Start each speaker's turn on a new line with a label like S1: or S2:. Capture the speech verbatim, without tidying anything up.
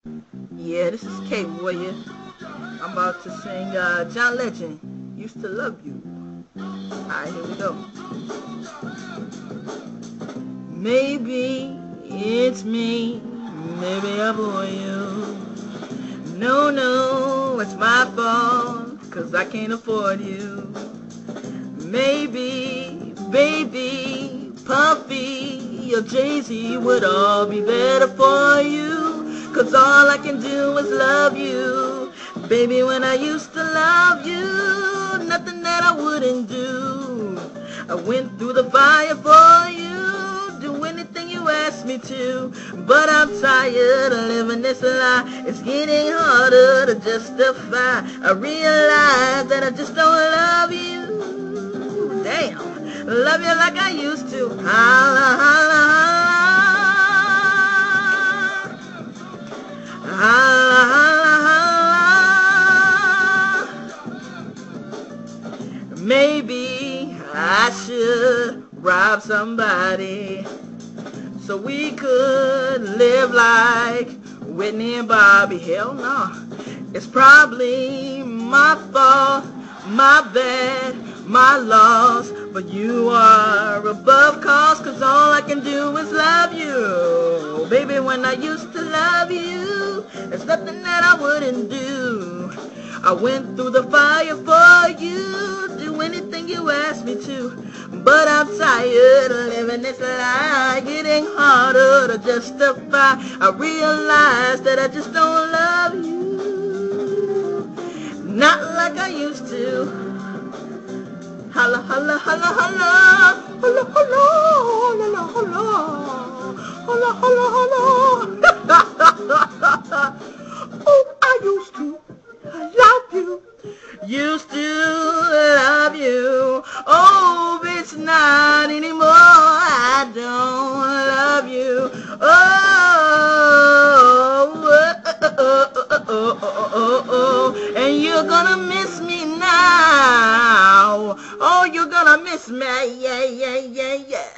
S1: Yeah, this is Kate Warrior. I'm about to sing uh, John Legend, Used to Love You. Alright, here we go. Maybe it's me, maybe I bore you. No, no, it's my fault, 'cause I can't afford you. Maybe, baby, Puffy or Jay-Z would all be better for you, 'cause all I can do is love you. Baby, when I used to love you, nothing that I wouldn't do. I went through the fire for you, do anything you asked me to. But I'm tired of living this lie, it's getting harder to justify. I realize that I just don't love you. Damn, love you like I used to. Holla, holla, holla. Holla, holla, holla. Maybe I should rob somebody so we could live like Whitney and Bobby. Hell no. It's probably my fault, my bad, my loss, but you are above cause, 'cause all I can do is love you. Baby, when I used to love you, there's nothing that I wouldn't do. I went through the fire for you, do anything you asked me to. But I'm tired of living this lie, getting harder to justify. I realize that I just don't love you, not like I used to. Holla, holla, holla, holla, holla, holla, holla, holla, holla, holla, holla. Oh, I used to love you, used to love you. Oh, it's not anymore, I don't love you. Oh, oh, oh, oh, oh, oh, oh, oh. And you're gonna miss me now. Oh, you're gonna miss me, yeah, yeah, yeah, yeah.